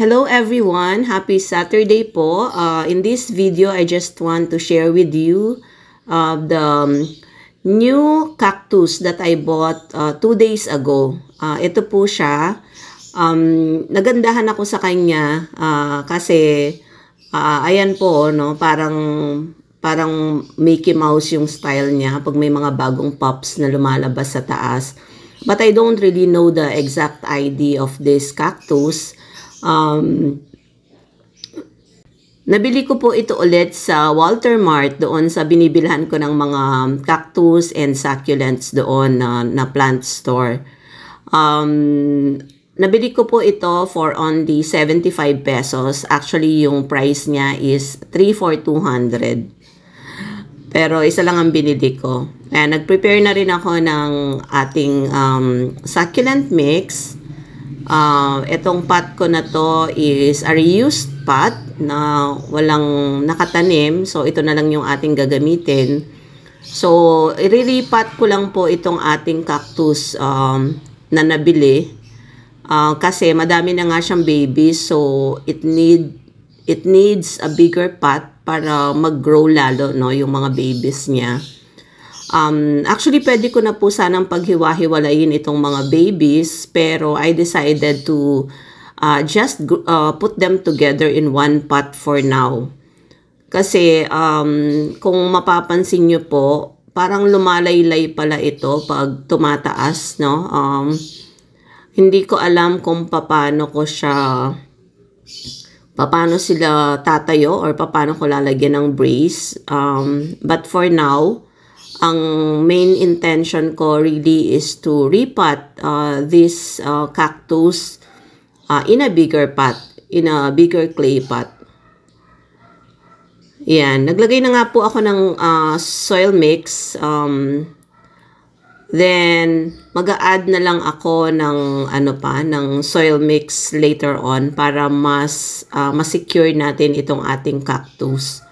Hello everyone! Happy Saturday po. In this video, I just want to share with you the new cactus that I bought 2 days ago. Ito po siya. Nagandahan ako sa kanya kasi ayan po, no, parang Mickey Mouse yung style niya pag may mga bagong pops na lumalabas sa taas. But I don't really know the exact ID of this cactus. Nabili ko po ito ulit sa Walter Mart, doon sa binibilhan ko ng mga cactus and succulents doon na plant store. Nabili ko po ito for only 75 pesos. Actually, yung price niya is 3 for 200. Pero isa lang ang binili ko. Nag-prepare na rin ako ng ating succulent mix. Itong pot ko na to is a reused pot na walang nakatanim. So, ito na lang yung ating gagamitin. So, irilipat ko lang po itong ating cactus na nabili. Kasi madami na nga siyang baby. So, it needs a bigger pot para mag-grow lalo, no, yung mga babies niya. Actually, pwede ko na po sanang paghiwa-hiwalayin itong mga babies, pero I decided to just put them together in one pot for now. Kasi kung mapapansin nyo po, parang lumalaylay pala ito pag tumataas, no? Hindi ko alam kung paano sila tatayo or paano ko lalagyan ng brace. But for now, ang main intention ko really is to repot this cactus in a bigger pot, in a bigger clay pot. Yan, naglagay na nga po ako ng soil mix. Then mag-a-add na lang ako ng ng soil mix later on para mas secure natin itong ating cactus.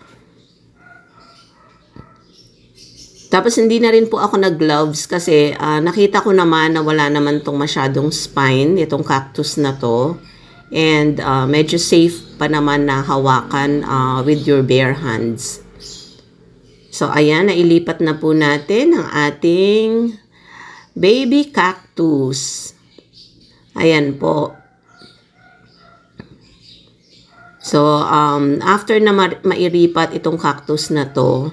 Tapos hindi na rin po ako nag-gloves kasi nakita ko naman na wala naman tong masyadong spine, itong cactus na to. And medyo safe pa naman na hawakan with your bare hands. So ayan, nailipat na po natin ang ating baby cactus. Ayan po. So after na mairipat itong cactus na to,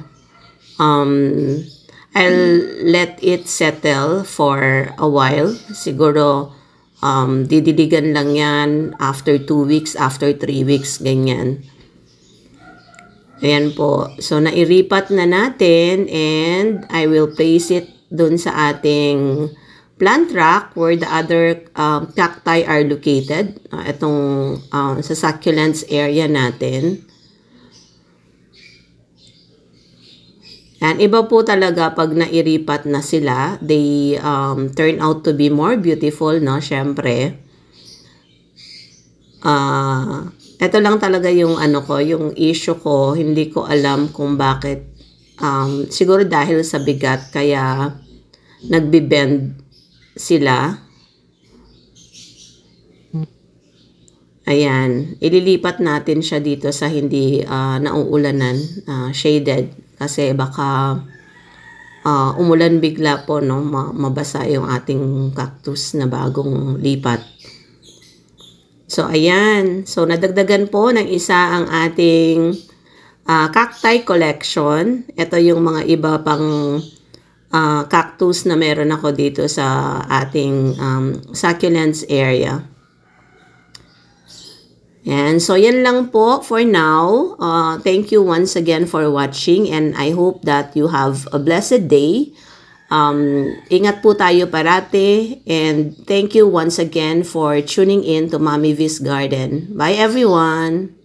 I'll let it settle for a while. Siguro, didiligan lang yan after 2 weeks, after 3 weeks, ganyan. Ayan po. So, nairipat na natin and I will place it dun sa ating plant rack where the other cacti are located. Itong sa succulents area natin. And iba po talaga pag nairipat na sila, they turn out to be more beautiful, no? Syempre. Ito lang talaga yung yung issue ko. Hindi ko alam kung bakit. Siguro dahil sa bigat kaya nagbi-bend sila. Ayan, ililipat natin siya dito sa hindi nauulanan, shaded. Kasi baka umulan bigla po, no? Mabasa yung ating cactus na bagong lipat. So, ayan. So, nadagdagan po ng isa ang ating cacti collection. Ito yung mga iba pang cactus na meron ako dito sa ating succulents area. And so, yan lang po for now. Thank you once again for watching and I hope that you have a blessed day. Ingat po tayo parate and thank you once again for tuning in to Mommy V's Garden. Bye everyone!